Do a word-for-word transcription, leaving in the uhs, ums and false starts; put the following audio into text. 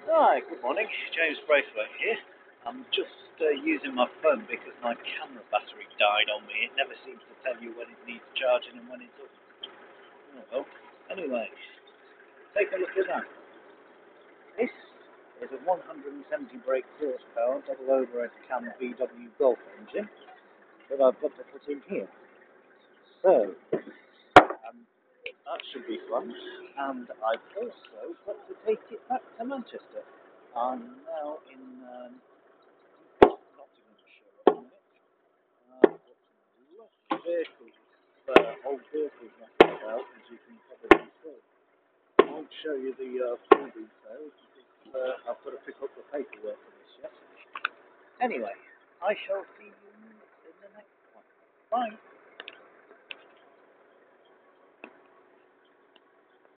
Hi, good morning. James Braithwaite here. I'm just uh, using my phone because my camera battery died on me. It never seems to tell you when it needs charging and when it doesn't. Oh, well. Anyway, take a look at that. This is a one hundred seventy brake horsepower double overhead cam V W Golf engine that I've got to put in here. So, um, that should be fun. And I've also got to take it back to Manchester. I'm now in um, Nottinghamshire at the minute. Uh, got some lovely vehicles, uh, old vehicles knocking about, as you can probably see. I won't show you the uh, full details because uh, I've got to pick up the paperwork for this yet. Anyway, I shall see you in the next one. Bye.